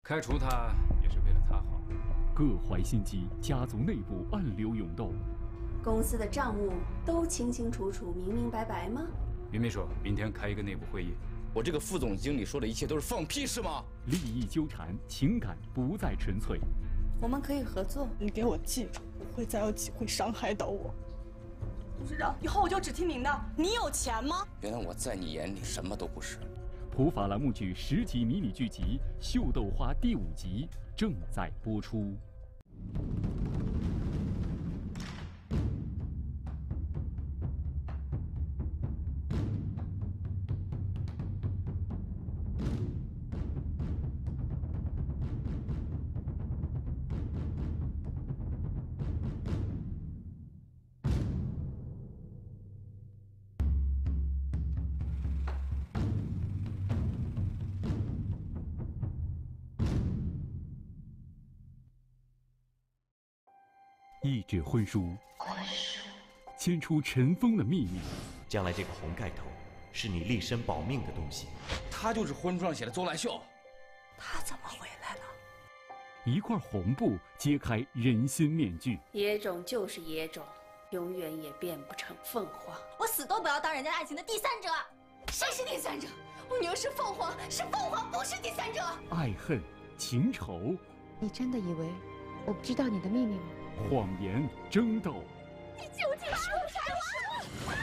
开除他也是为了他好。 各怀心机，家族内部暗流涌动。 公司的账务都清清楚楚、明明白白吗？ 云秘书，明天开一个内部会议。 我这个副总经理说的一切都是放屁是吗？ 利益纠缠，情感不再纯粹。 我们可以合作。 你给我记住，不会再有机会伤害到我。 董事长，以后我就只听您的。你有钱吗？ 原来我在你眼里什么都不是。 普法栏目剧10集迷你剧集《秀豆花》第5集正在播出。一纸婚书，牵出尘封的秘密。 将来这个红盖头是你立身保命的东西。 他就是婚书上写的邹兰秀。 他怎么回来了？ 一块红布揭开人心面具。 野种就是野种，永远也变不成凤凰。 我死都不要当人家爱情的第三者。谁是第三者？我女儿是凤凰，是凤凰，不是第三者。 爱恨情仇， 你真的以为我不知道你的秘密吗？ 谎言争斗， 你究竟是谁？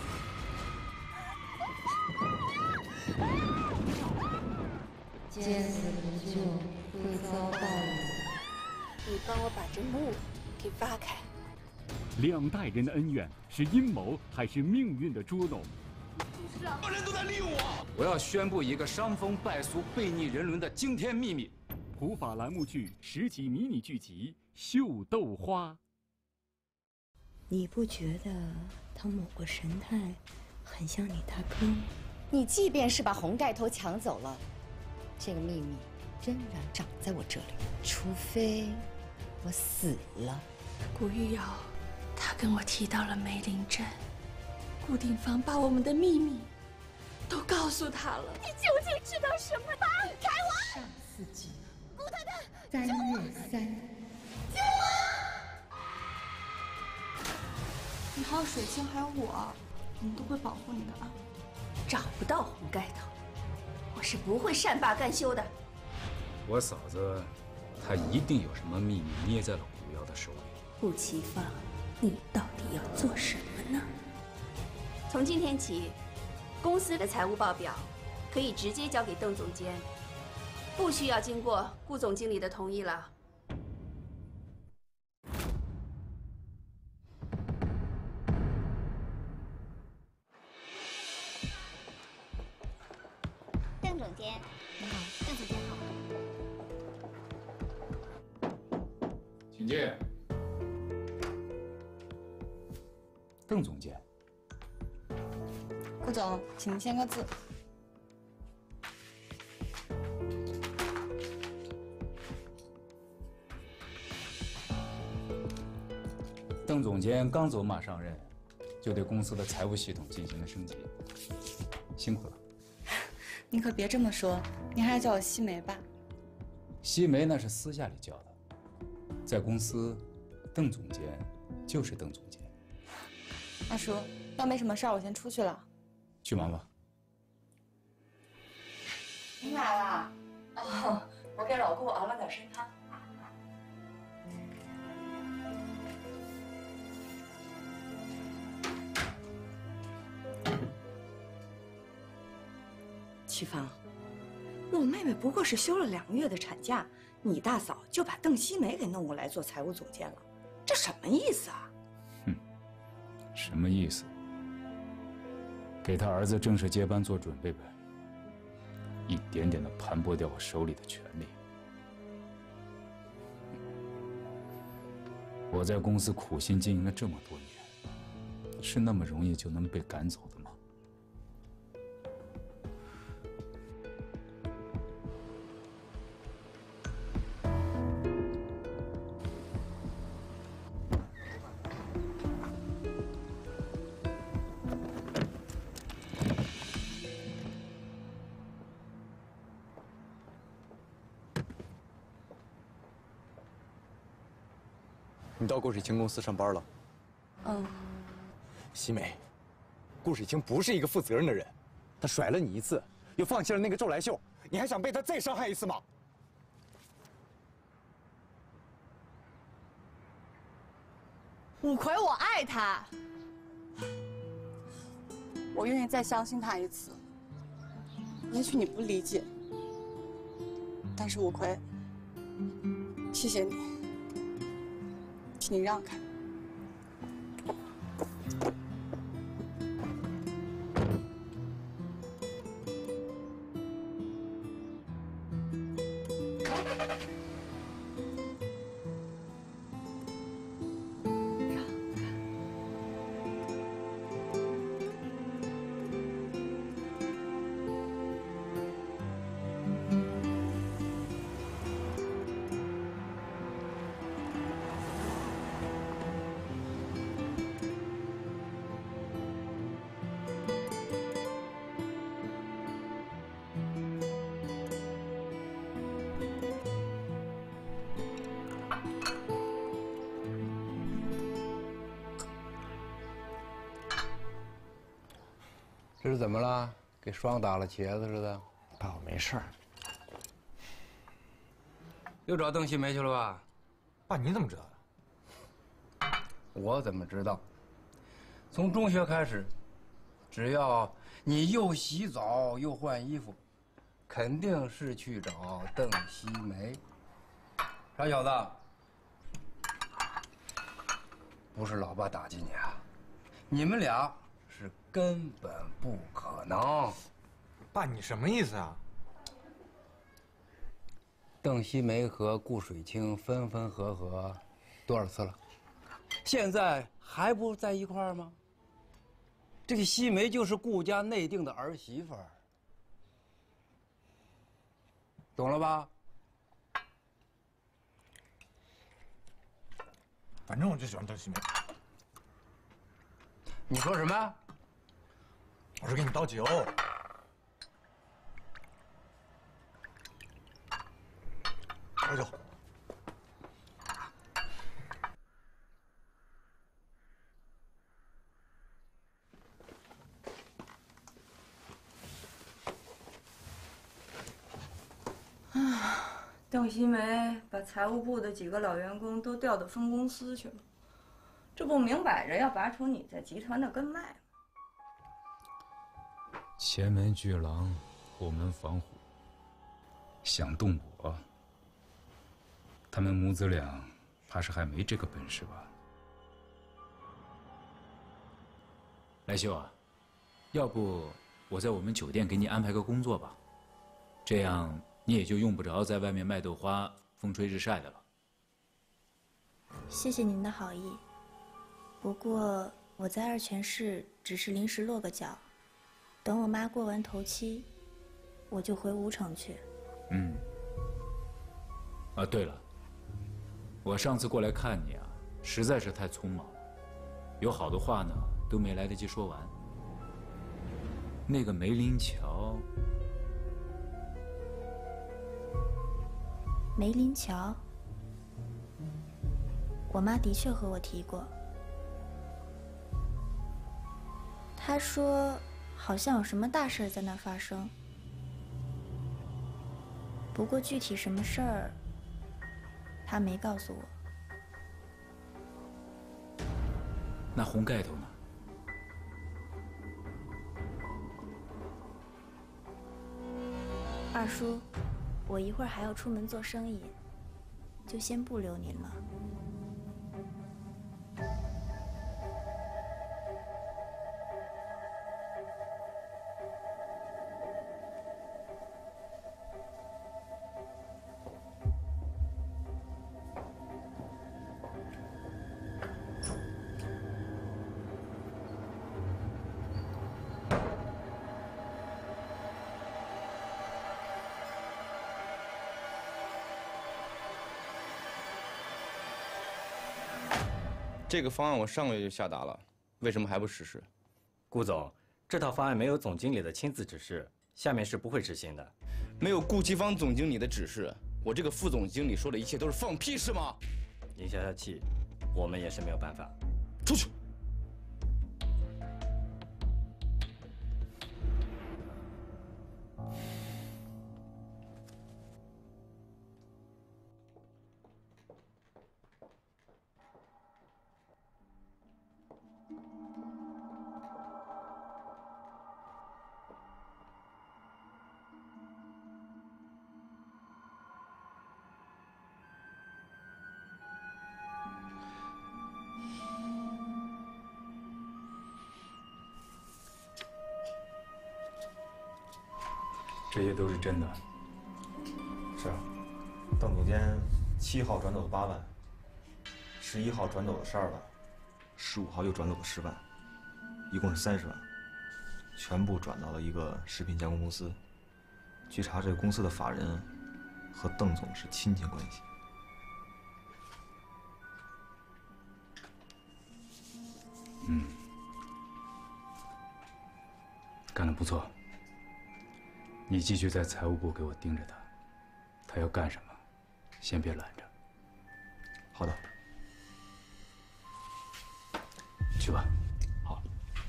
见死不救会遭报应。 你帮我把这墓给挖开。 2代人的恩怨是阴谋还是命运的捉弄？ 所有人都在利用我。 我要宣布一个伤风败俗、背逆人伦的惊天秘密。 普法栏目剧10集迷你剧集《秀豆花》。 你不觉得他某个神态很像你大哥吗？ 你即便是把红盖头抢走了，这个秘密仍然长在我这里，除非我死了。 顾玉瑶，他跟我提到了梅林镇，顾定方把我们的秘密都告诉他了。 你究竟知道什么？放开我！ 上4集， 顾太太 3月3日。 救我！ 你还有水清，还有我，我们都会保护你的啊。 找不到红盖头，我是不会善罢甘休的。 我嫂子，她一定有什么秘密捏在了古瑶的手里。 顾奇芳，你到底要做什么呢？从今天起，公司的财务报表可以直接交给邓总监，不需要经过顾总经理的同意了。 邓总监，你好，邓总监好。 请进。邓总监， 顾总，请您签个字。 邓总监刚走马上任，就对公司的财务系统进行了升级，辛苦了。 您可别这么说，您还是叫我西梅吧。 西梅那是私下里叫的，在公司，邓总监就是邓总监。 阿叔，要没什么事儿，我先出去了。 去忙吧。 您来了。哦，我给老顾熬了点参汤。 齐芳，我妹妹不过是休了2个月的产假，你大嫂就把邓西梅给弄过来做财务总监了，这什么意思啊？ 什么意思？给他儿子正式接班做准备呗，一点点的盘剥掉我手里的权利。我在公司苦心经营了这么多年，是那么容易就能被赶走的吗？ 你到顾水清公司上班了？ 嗯。 西梅，顾水清不是一个负责任的人，他甩了你一次，又放弃了那个周来秀，你还想被他再伤害一次吗？ 五魁，我爱他，我愿意再相信他一次。也许你不理解，但是五魁，谢谢你，请你让开。 这是怎么了？给霜打了茄子似的？ 爸，我没事儿。 又找邓西梅去了吧？ 爸，你怎么知道的？ 我怎么知道？从中学开始，只要你又洗澡又换衣服，肯定是去找邓西梅。傻小子，不是老爸打击你啊，你们俩是根本不可能。 爸，你什么意思啊？ 邓西梅和顾水清分分合合多少次了？现在还不在一块儿吗？这个西梅就是顾家内定的儿媳妇儿，懂了吧？ 反正我就喜欢邓西梅。 你说什么？ 我是给你倒酒。倒酒。 邓西梅把财务部的几个老员工都调到分公司去了，这不明摆着要拔除你在集团的根脉吗？ 前门巨狼，后门防虎。想动我，他们母子俩怕是还没这个本事吧？来秀啊，要不我在我们酒店给你安排个工作吧，这样你也就用不着在外面卖豆花、风吹日晒的了。 谢谢您的好意，不过我在二泉市只是临时落个脚，等我妈过完头七，我就回吴城去。 啊，对了，我上次过来看你啊，实在是太匆忙了，有好多话呢都没来得及说完。那个梅林桥， 梅林桥，我妈的确和我提过，她说好像有什么大事在那儿发生，不过具体什么事儿，她没告诉我。 那红盖头呢？ 二叔，我一会儿还要出门做生意，就先不留您了。 这个方案我上个月就下达了，为什么还不实施？ 顾总，这套方案没有总经理的亲自指示，下面是不会执行的。 没有顾其芳总经理的指示，我这个副总经理说的一切都是放屁是吗？ 您消消气， 我们也是没有办法。 出去！ 这些都是真的。 是，邓总监7号转走了8万，11号转走了12万，15号又转走了10万，一共是30万，全部转到了一个食品加工公司。据查，这个公司的法人和邓总是亲戚关系。 干得不错。你继续在财务部给我盯着他，他要干什么，先别拦着。 好的。 去吧。 好。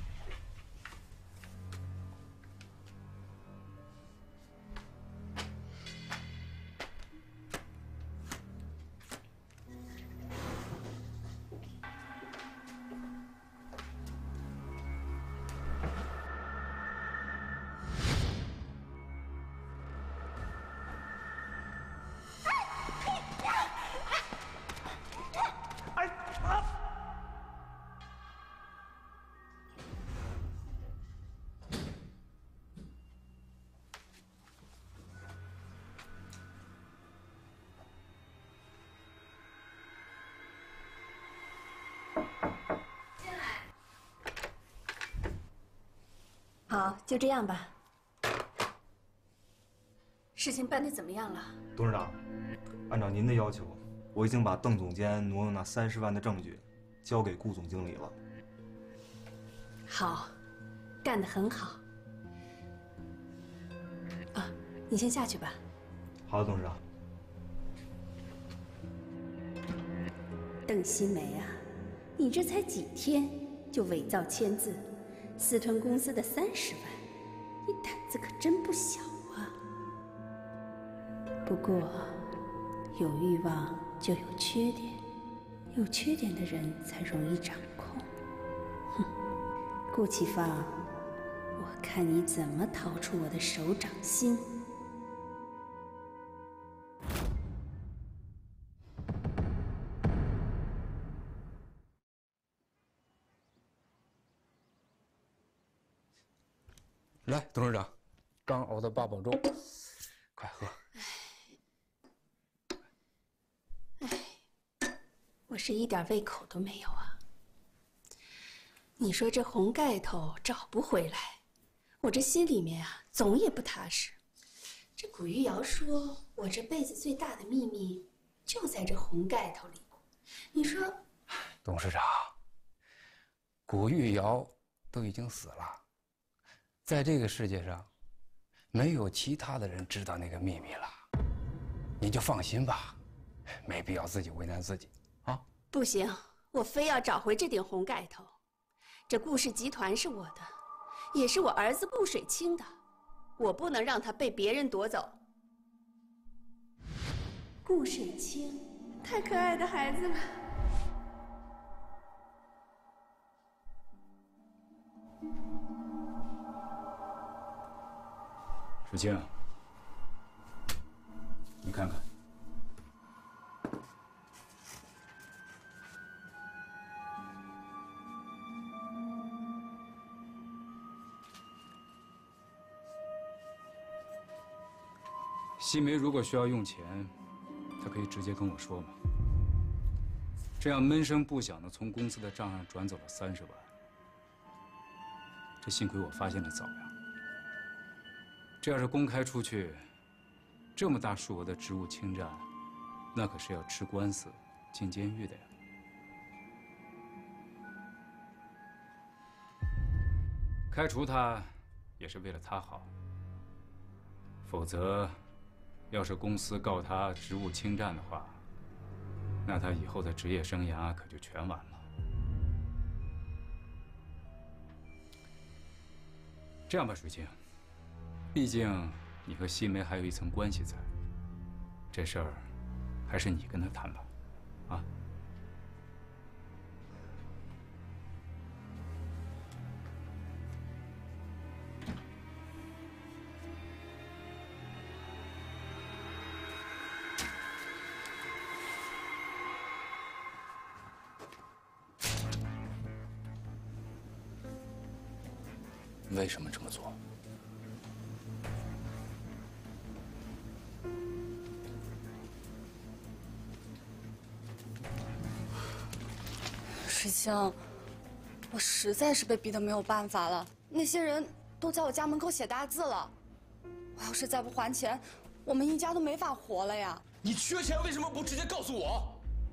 好，就这样吧。事情办得怎么样了？ 董事长，按照您的要求，我已经把邓总监挪用那30万的证据交给顾总经理了。 好，干得很好。啊，你先下去吧。 好的，董事长。 邓锡梅啊，你这才几天就伪造签字，私吞公司的30万，你胆子可真不小啊！不过，有欲望就有缺点，有缺点的人才容易掌控。哼，顾启芳，我看你怎么逃出我的手掌心！ 来，董事长，刚熬的8宝粥，快喝。 我是一点胃口都没有啊！你说这红盖头找不回来，我这心里面啊总也不踏实。这古玉瑶说我这辈子最大的秘密就在这红盖头里，你说， 董事长，古玉瑶都已经死了。在这个世界上，没有其他的人知道那个秘密了，您就放心吧，没必要自己为难自己啊！ 不行，我非要找回这顶红盖头。这顾氏集团是我的，也是我儿子顾水清的，我不能让他被别人夺走。顾水清，太可爱的孩子了。 水清，你看看，西梅如果需要用钱，她可以直接跟我说嘛。这样闷声不响的从公司的账上转走了30万，这幸亏我发现的早呀。这要是公开出去，这么大数额的职务侵占，那可是要吃官司、进监狱的呀。开除他，也是为了他好。否则，要是公司告他职务侵占的话， 那他以后的职业生涯可就全完了。这样吧，水清，毕竟你和西梅还有一层关系在，这事儿还是你跟他谈吧，啊？ 为什么这么做？ 水清，我实在是被逼得没有办法了。那些人都在我家门口写大字了，我要是再不还钱，我们一家都没法活了呀。 你缺钱为什么不直接告诉我？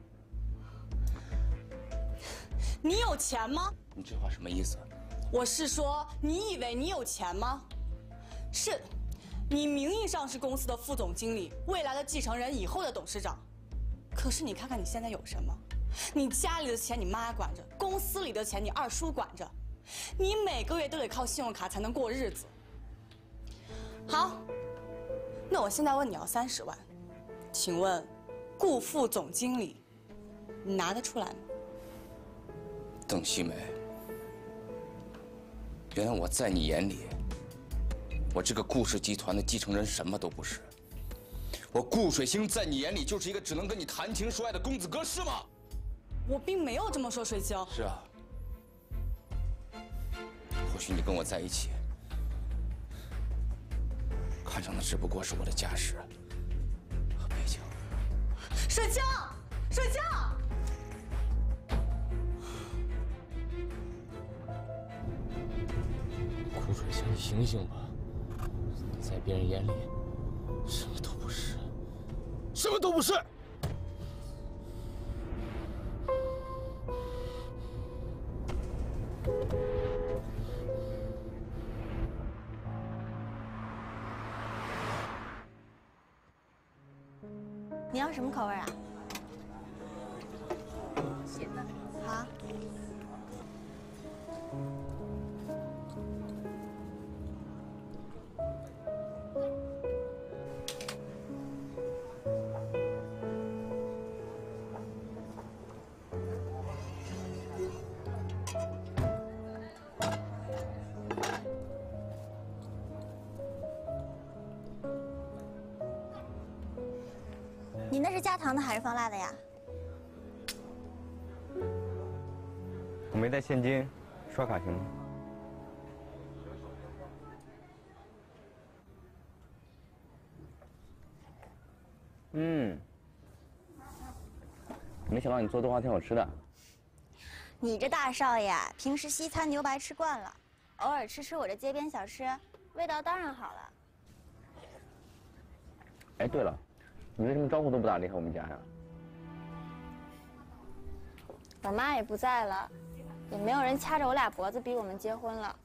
你有钱吗？ 你这话什么意思？ 我是说，你以为你有钱吗？是，你名义上是公司的副总经理，未来的继承人，以后的董事长。可是你看看你现在有什么？你家里的钱你妈管着，公司里的钱你二叔管着，你每个月都得靠信用卡才能过日子。好，那我现在问你要30万，请问，顾副总经理，你拿得出来吗？ 邓西梅。原来我在你眼里，我这个顾氏集团的继承人什么都不是。我顾水星在你眼里就是一个只能跟你谈情说爱的公子哥，是吗？ 我并没有这么说，水清。 是啊。或许你跟我在一起，看上的只不过是我的家世和背景。 水清，水清。 顾水清，你醒醒吧！你在别人眼里什么都不是，什么都不是。 你要什么口味啊？咸的。好。你那是加糖的还是放辣的呀？ 我没带现金，刷卡行吗？没想到你做豆花挺好吃的。 你这大少爷平时西餐牛排吃惯了，偶尔吃吃我这街边小吃，味道当然好了。 哎，对了，你为什么招呼都不打离开我们家呀？ 我妈也不在了，也没有人掐着我俩脖子逼我们结婚了。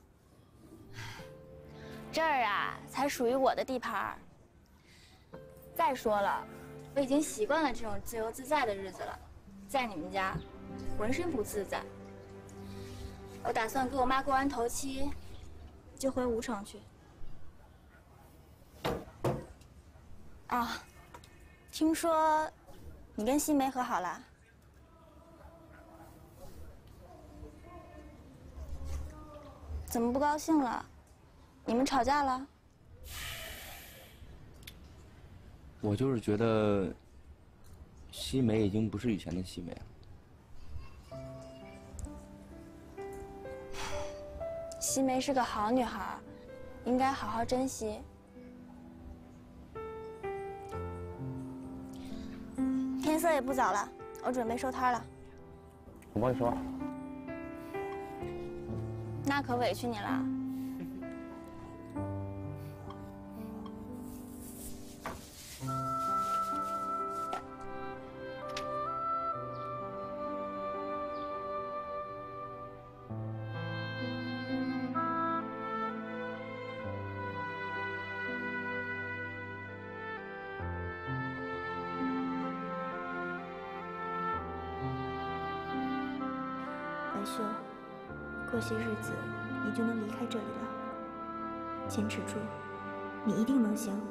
这儿啊，才属于我的地盘儿。再说了，我已经习惯了这种自由自在的日子了，在你们家，浑身不自在。我打算给我妈过完头七，就回吴城去。啊，听说你跟新梅和好了？怎么不高兴了？你们吵架了？ 我就是觉得，西梅已经不是以前的西梅了。 西梅是个好女孩，应该好好珍惜。天色也不早了，我准备收摊了。 我帮你收。 那可委屈你了。 怀秀，过些日子你就能离开这里了。坚持住，你一定能行。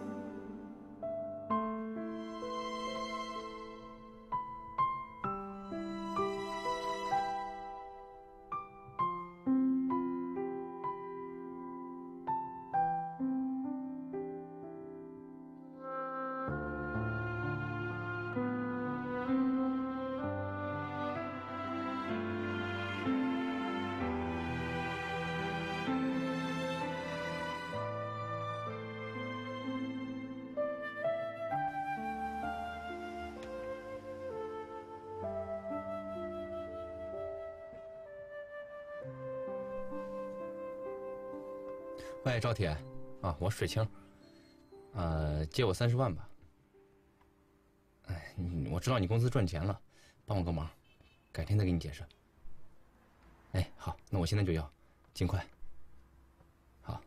喂，赵铁，啊，我水清，借我30万吧。哎，我知道你公司赚钱了，帮我个忙，改天再给你解释。哎，好，那我现在就要，尽快。好。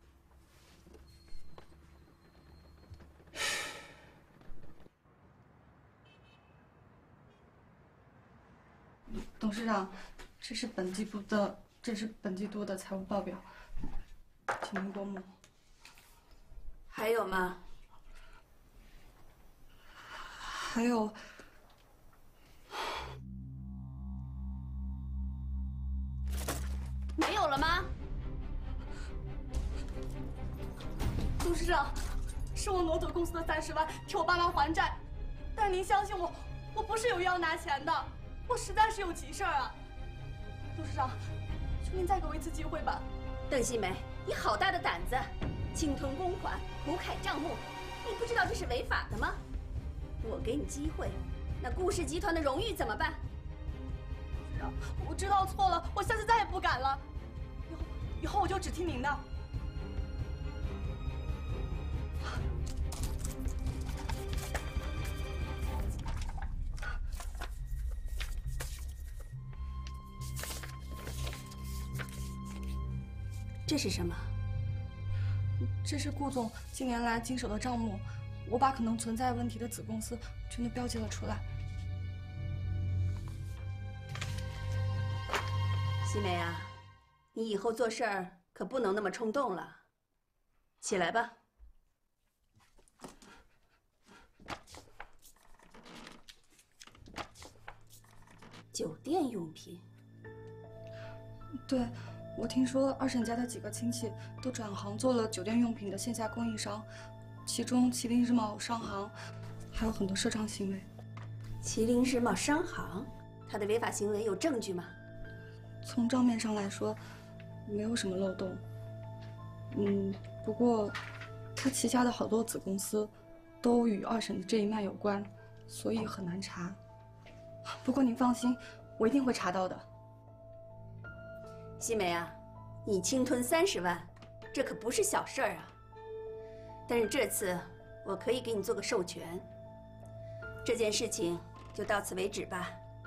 董事长，这是本季度的财务报表。请您过目。 还有吗？ 还有， 没有了吗？ 董事长，是我挪走公司的30万，替我爸妈还债。但是您相信我，我不是有意要拿钱的，我实在是有急事儿啊。董事长，求您再给我一次机会吧。 邓西梅，你好大的胆子，侵吞公款，胡凯账目，你不知道这是违法的吗？我给你机会，那顾氏集团的荣誉怎么办？ 董事长，我知道错了，我下次再也不敢了。以后我就只听您的。 这是什么？ 这是顾总近年来经手的账目，我把可能存在问题的子公司全都标记了出来。 西梅啊，你以后做事儿可不能那么冲动了。起来吧。酒店用品。 对。我听说二婶家的几个亲戚都转行做了酒店用品的线下供应商，其中麒麟日茂商行还有很多涉账行为。 麒麟日茂商行，他的违法行为有证据吗？ 从账面上来说，没有什么漏洞。不过他旗下的好多子公司都与二婶的这一脉有关，所以很难查。不过您放心，我一定会查到的。 西梅啊，你侵吞30万，这可不是小事儿啊。但是这次我可以给你做个授权，这件事情就到此为止吧。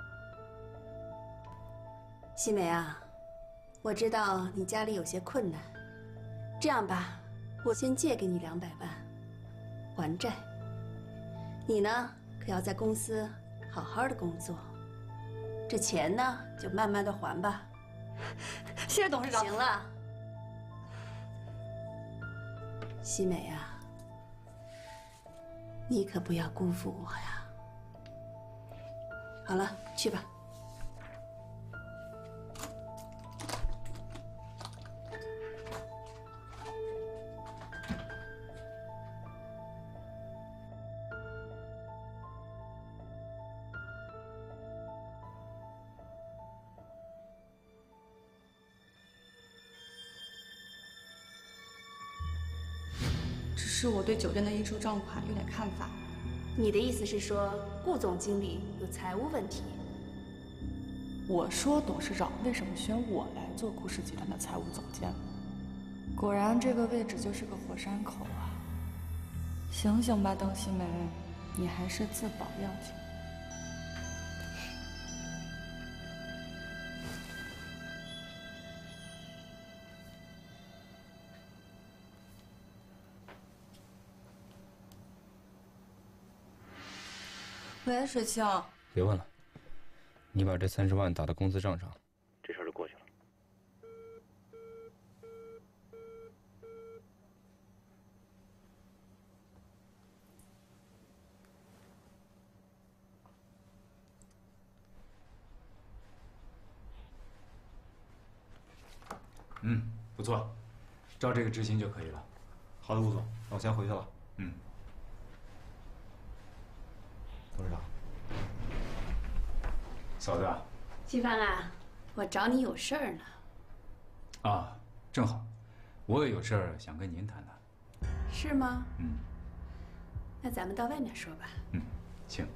西梅啊，我知道你家里有些困难，这样吧，我先借给你200万，还债。你呢，可要在公司好好的工作，这钱呢，就慢慢的还吧。 谢谢董事长。 行了，西梅啊，你可不要辜负我呀。好了，去吧。 是我对酒店的应收账款有点看法。 你的意思是说，顾总经理有财务问题？ 我说董事长为什么选我来做顾氏集团的财务总监？果然这个位置就是个火山口啊！醒醒吧，邓西梅，你还是自保要紧。喂，水清。 别问了，你把这30万打到公司账上，这不错，照这个执行就可以了。 好的，吴总，那我先回去了。董事长， 嫂子。 季帆啊，我找你有事儿呢。 啊，正好，我也有事儿想跟您谈谈。 是吗？那咱们到外面说吧。 请。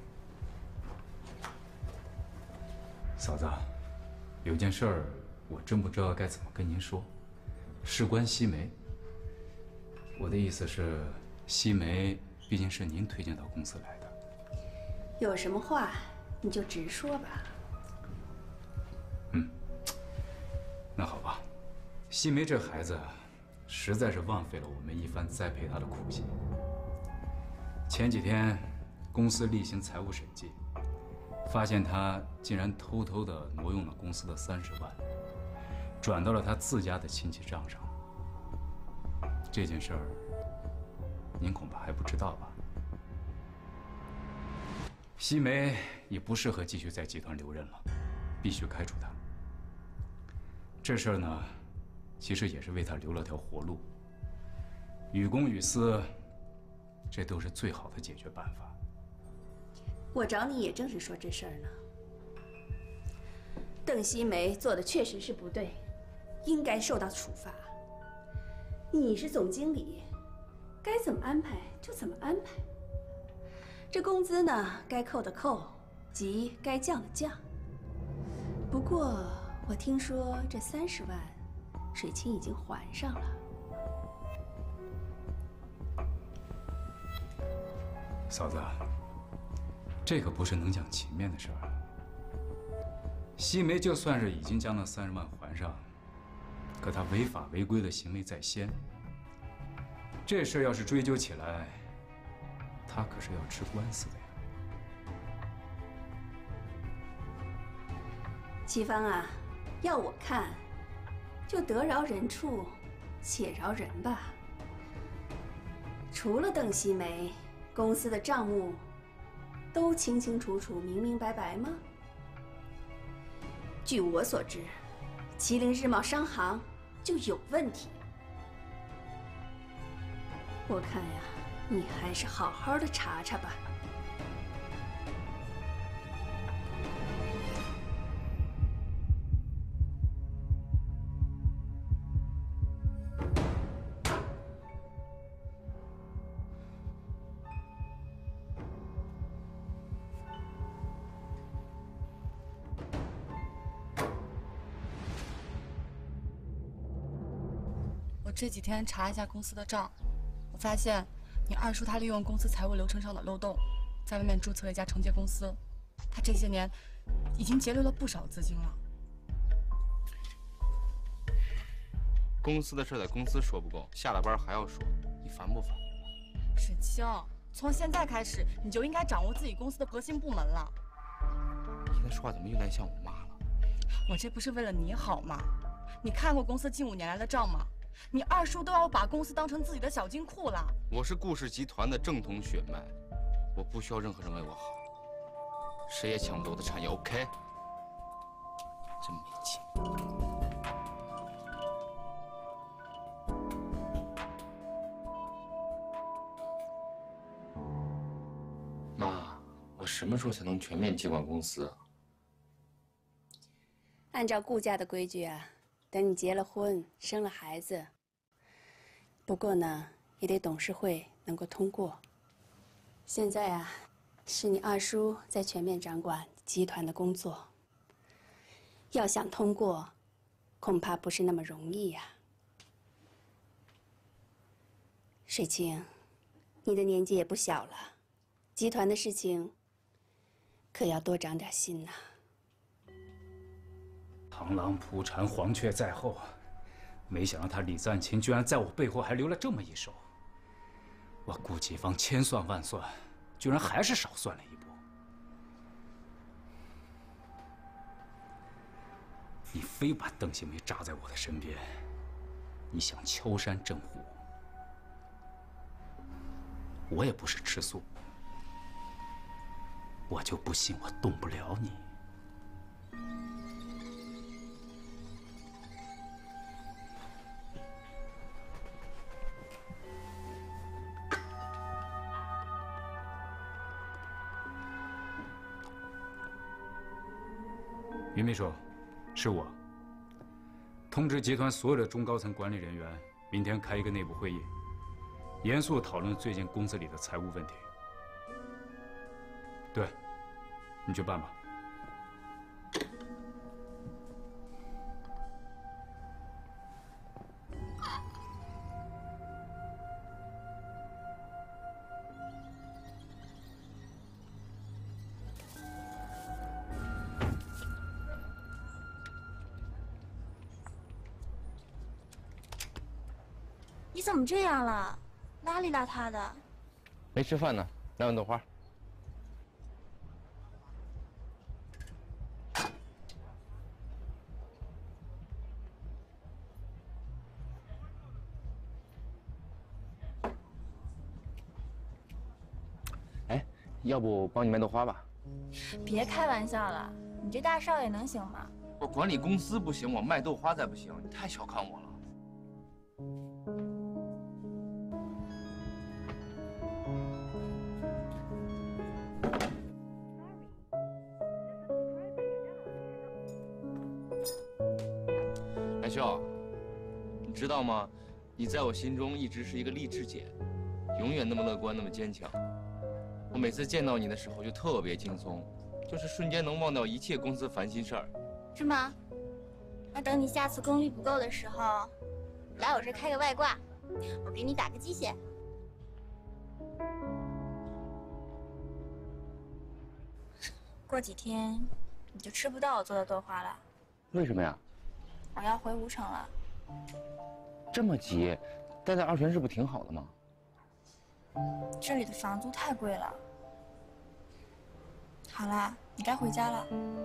嫂子，有件事儿我真不知道该怎么跟您说，事关西梅。我的意思是，西梅毕竟是您推荐到公司来的。 有什么话你就直说吧。 那好吧，西梅这孩子，实在是枉费了我们一番栽培他的苦心。前几天，公司例行财务审计，发现他竟然偷偷地挪用了公司的30万，转到了他自家的亲戚账上。这件事儿，您恐怕还不知道吧？西梅已不适合继续在集团留任了，必须开除他。这事儿呢，其实也是为他留了条活路。于公于私，这都是最好的解决办法。 我找你也正是说这事儿呢。邓西梅做的确实是不对，应该受到处罚。你是总经理，该怎么安排就怎么安排。这工资呢，该扣的扣，级该降的降。不过我听说这30万，水清已经还上了。 嫂子，这可不是能讲情面的事儿。西梅就算是已经将那30万还上，可他违法违规的行为在先。这事要是追究起来，他可是要吃官司的呀。 季芳啊，要我看，就得饶人处，且饶人吧。除了邓西梅，公司的账目都清清楚楚、明明白白吗？据我所知，麒麟日茂商行就有问题。我看呀，你还是好好的查查吧。 我这几天查一下公司的账，我发现你二叔他利用公司财务流程上的漏洞，在外面注册了一家承接公司。他这些年已经节流了不少资金了。 公司的事在公司说不够，下了班还要说，你烦不烦？ 水清，从现在开始你就应该掌握自己公司的核心部门了。 你现在说话怎么越来越像我妈了？ 我这不是为了你好吗？你看过公司近5年来的账吗？你二叔都要把公司当成自己的小金库了。 我是顾氏集团的正统血脉，我不需要任何人为我好，谁也抢不走我的产业。OK？ 真没劲。妈，我什么时候才能全面接管公司啊？ 按照顾家的规矩啊，等你结了婚，生了孩子。不过呢，也得董事会能够通过。现在啊，是你二叔在全面掌管集团的工作。要想通过，恐怕不是那么容易呀。水清，你的年纪也不小了，集团的事情可要多长点心呐。 螳螂捕蝉，黄雀在后。没想到他李赞琴居然在我背后还留了这么一手。我顾启芳千算万算，居然还是少算了一步。你非把邓喜梅扎在我的身边，你想敲山震虎。我也不是吃素，我就不信我动不了你。 于秘书，是我。通知集团所有的中高层管理人员，明天开一个内部会议，严肃讨论最近公司里的财务问题。对，你去办吧。 你怎么这样了？邋里邋遢的。 没吃饭呢，来碗豆花。哎，要不帮你卖豆花吧？ 别开玩笑了，你这大少爷能行吗？ 我管理公司不行，我卖豆花再不行，你太小看我了。 蓝秀，你知道吗？你在我心中一直是一个励志姐，永远那么乐观，那么坚强。我每次见到你的时候就特别轻松，就是瞬间能忘掉一切公司烦心事儿。 是吗？那等你下次功力不够的时候，来我这开个外挂，我给你打个鸡血。过几天你就吃不到我做的豆花了。 为什么呀？ 我要回吴城了， 这么急，待在二泉市不挺好的吗？ 这里的房租太贵了。好啦，你该回家了。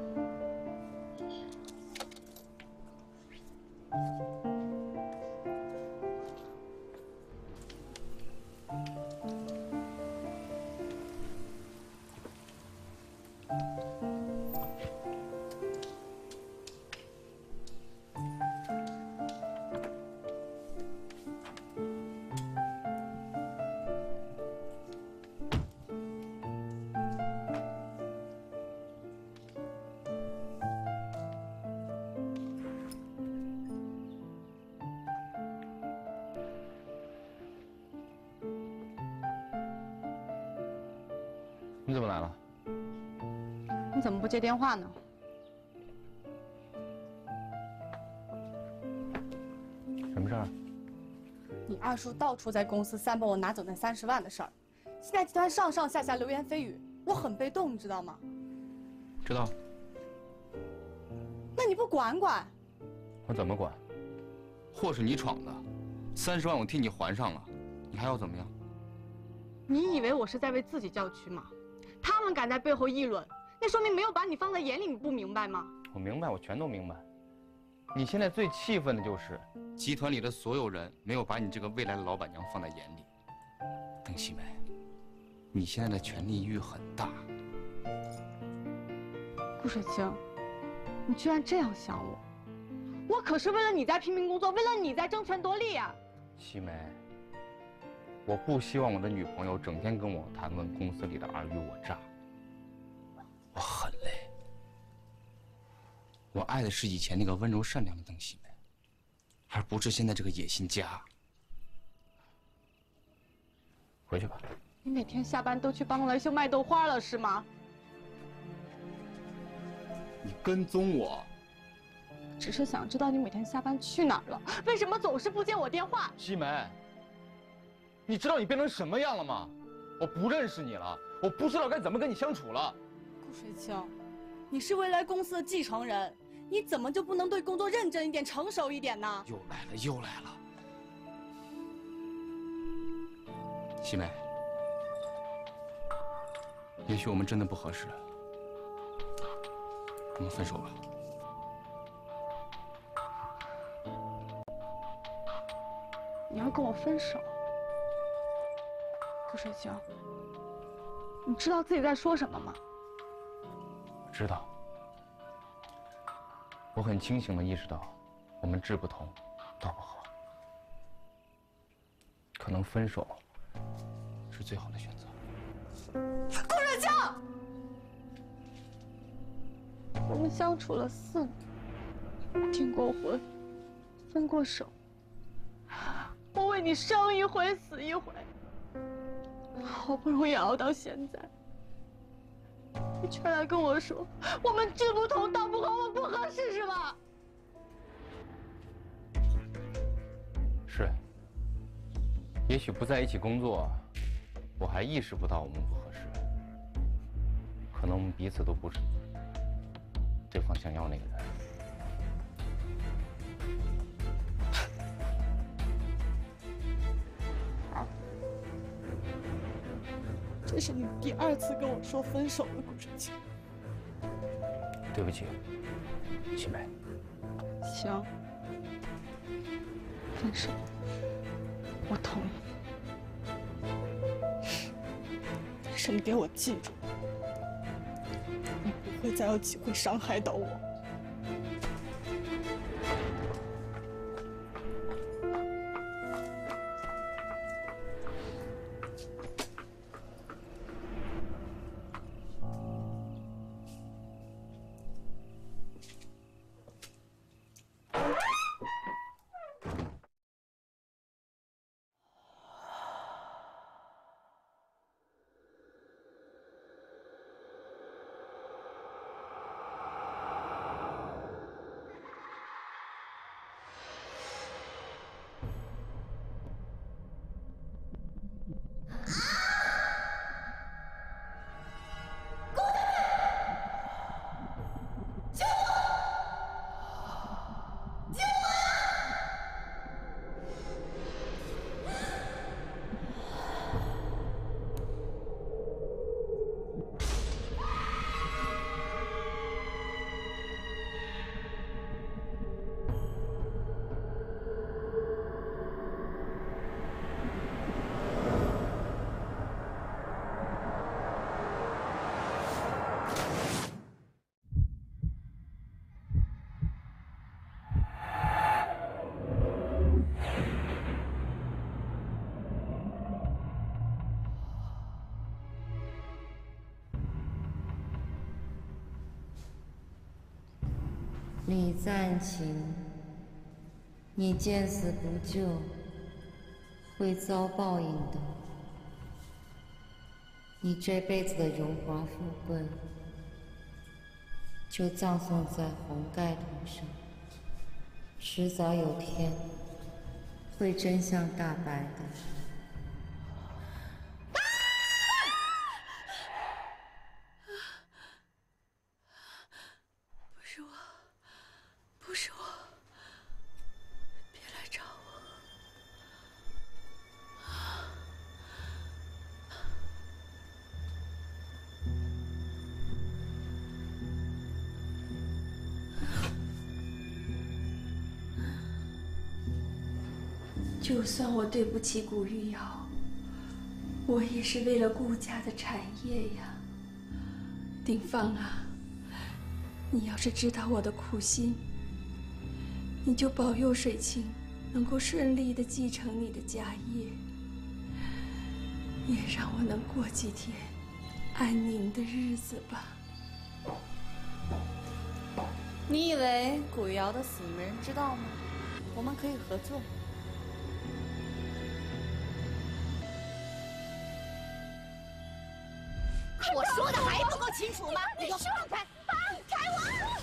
你怎么来了？ 你怎么不接电话呢？ 什么事儿？ 你二叔到处在公司散播我拿走那30万的事儿，现在集团上上下下流言蜚语，我很被动，你知道吗？ 知道。 那你不管管？ 我怎么管？ 祸是你闯的，30万我替你还上了，你还要怎么样？ 你以为我是在为自己叫屈吗？他们敢在背后议论，那说明没有把你放在眼里，你不明白吗？ 我明白，我全都明白。你现在最气愤的就是集团里的所有人没有把你这个未来的老板娘放在眼里。邓西梅，你现在的权力欲很大。 顾水清，你居然这样想我，我可是为了你在拼命工作，为了你在争权夺利呀！ 西梅，我不希望我的女朋友整天跟我谈论公司里的尔虞我诈。 我很累，我爱的是以前那个温柔善良的邓西梅，而不是现在这个野心家。 回去吧。 你每天下班都去帮来秀卖豆花了是吗？ 你跟踪我， 只是想知道你每天下班去哪儿了，为什么总是不接我电话？ 西梅，你知道你变成什么样了吗？我不认识你了，我不知道该怎么跟你相处了。 顾水清，你是未来公司的继承人，你怎么就不能对工作认真一点、成熟一点呢？ 又来了，又来了。西梅，也许我们真的不合适，我们分手吧。 你要跟我分手？顾水清，你知道自己在说什么吗？ 我知道，我很清醒地意识到，我们志不同，道不合，可能分手是最好的选择。 顾水清！ 我们相处了4年，订过婚，分过手。我为你生一回死一回，好不容易熬到现在，你却来跟我说我们志不同道不合，我们不合适是吧？ 是。也许不在一起工作，我还意识不到我们不合适。可能我们彼此都不是对方想要那个人。 这是你第2次跟我说分手了，顾春晴。 对不起，西梅。 行，分手，我同意。但是你给我记住，你不会再有机会伤害到我。 李赞琴，你见死不救，会遭报应的。你这辈子的荣华富贵，就葬送在红盖头上，迟早有天会真相大白的。 不是我，别来找我。 就算我对不起顾玉瑶，我也是为了顾家的产业呀。鼎芳啊，你要是知道我的苦心，你就保佑水清能够顺利地继承你的家业，也让我能过几天安宁的日子吧。 你以为古玉瑶的死没人知道吗？我们可以合作。 我说的还不够清楚吗？你放开！放开我！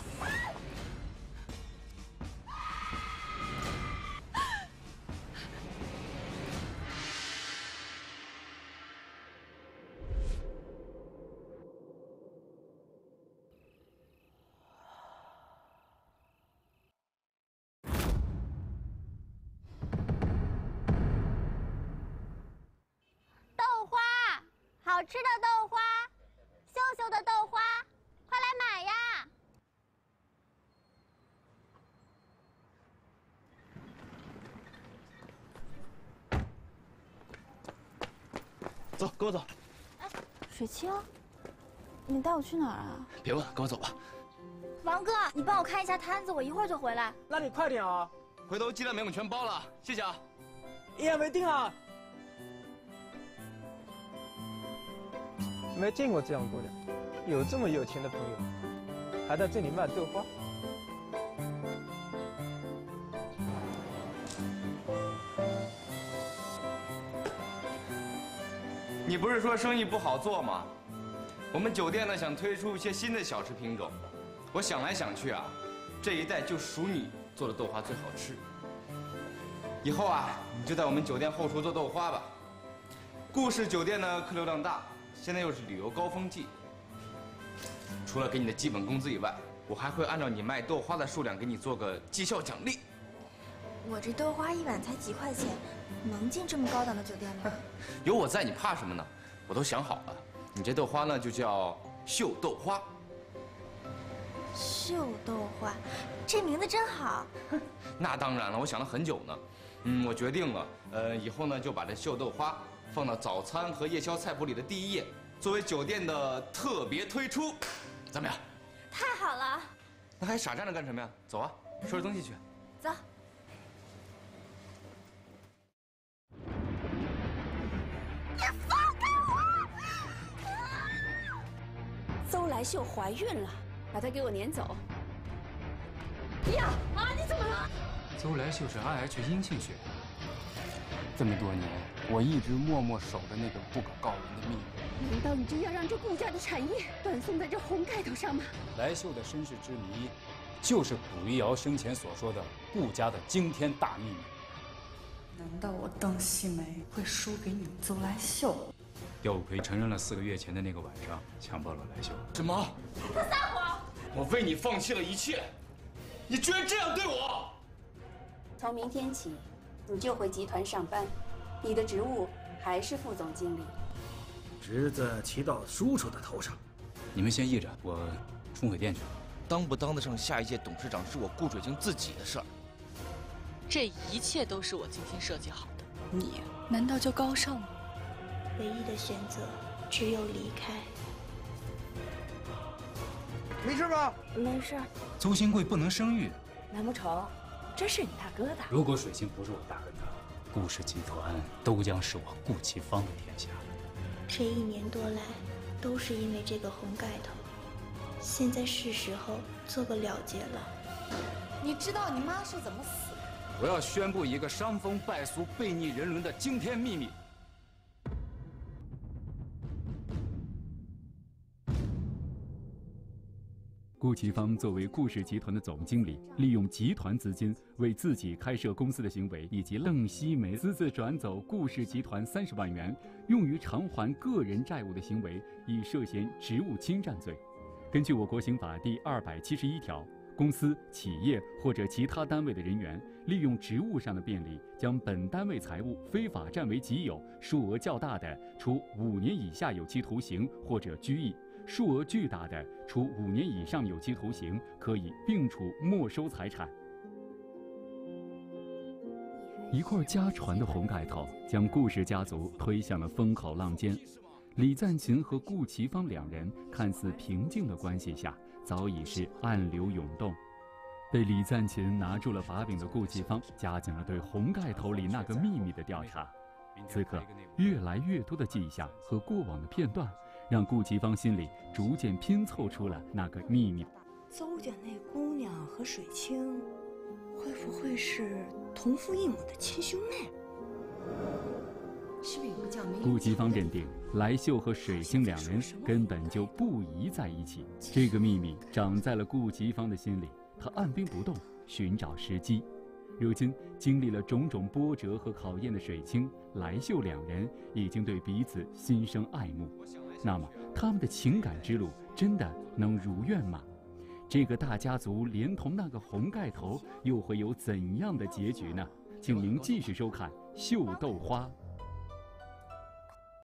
豆花，好吃的豆花，秀秀的豆花，快来买呀！ 走，跟我走。 水清，你带我去哪儿啊？ 别问，跟我走吧。 王哥，你帮我看一下摊子，我一会儿就回来。 那你快点啊！回头鸡蛋饼我全包了，谢谢啊。一言为定啊！ 没见过这样多的，有这么有钱的朋友。 还在这里卖豆花。 你不是说生意不好做吗？我们酒店呢想推出一些新的小吃品种，我想来想去啊，这一带就属你做的豆花最好吃。以后啊，你就在我们酒店后厨做豆花吧。顾氏酒店呢客流量大，现在又是旅游高峰季。除了给你的基本工资以外，我还会按照你卖豆花的数量给你做个绩效奖励。 我这豆花一碗才几块钱，能进这么高档的酒店吗？ 有我在，你怕什么呢？我都想好了，你这豆花呢就叫秀豆花。 秀豆花，这名字真好。 那当然了，我想了很久呢。我决定了，以后呢就把这秀豆花放到早餐和夜宵菜谱里的第一页，作为酒店的特别推出，怎么样？ 太好了。 那还傻站着干什么呀？走啊，收拾东西去。 走。 你放开我！邹来秀怀孕了，把她给我撵走。呀啊！你怎么了？ 邹来秀是 RH 阴性血。 这么多年，我一直默默守着那个不可告人的秘密。 难道你就要让这顾家的产业断送在这红盖头上吗？ 来秀的身世之谜，就是卜一瑶生前所说的顾家的惊天大秘密。 难道我邓西梅会输给你邹来秀？ 刁五魁承认了4个月前的那个晚上强暴了来秀。 什么？ 他撒谎！ 我为你放弃了一切，你居然这样对我！ 从明天起，你就回集团上班，你的职务还是副总经理。 侄子骑到叔叔的头上。 你们先议着，我冲会店去。 当不当得上下一届董事长是我顾水清自己的事儿。 这一切都是我精心设计好的，你难道就高尚吗？ 唯一的选择只有离开。 没事吧？ 没事。 邹新贵不能生育， 难不成这是你大哥的？ 如果水清不是我大哥的，顾氏集团都将是我顾其芳的天下。 这1年多来，都是因为这个红盖头。现在是时候做个了结了。 你知道你妈是怎么死的？ 我要宣布一个伤风败俗、背逆人伦的惊天秘密。 顾其芳作为顾氏集团的总经理，利用集团资金为自己开设公司的行为，以及邓西梅私自转走顾氏集团30万元用于偿还个人债务的行为，已涉嫌职务侵占罪。根据我国刑法第271条，公司、企业或者其他单位的人员利用职务上的便利，将本单位财物非法占为己有，数额较大的，处5年以下有期徒刑或者拘役；数额巨大的，处5年以上有期徒刑，可以并处没收财产。一块家传的红盖头，将顾氏家族推向了风口浪尖。李赞勤和顾其芳2人看似平静的关系下，早已是暗流涌动。被李赞勤拿住了把柄的顾其芳，加紧了对红盖头里那个秘密的调查。此刻，越来越多的迹象和过往的片段，让顾其芳心里逐渐拼凑出了那个秘密。 邹家那姑娘和水清，会不会是同父异母的亲兄妹？ 是不是有个叫梅？ 顾其芳认定来秀和水清2人根本就不宜在一起。这个秘密长在了顾其芳的心里，她按兵不动，寻找时机。如今经历了种种波折和考验的水清、来秀2人已经对彼此心生爱慕。那么他们的情感之路真的能如愿吗？这个大家族连同那个红盖头又会有怎样的结局呢？请您继续收看《秀豆花》。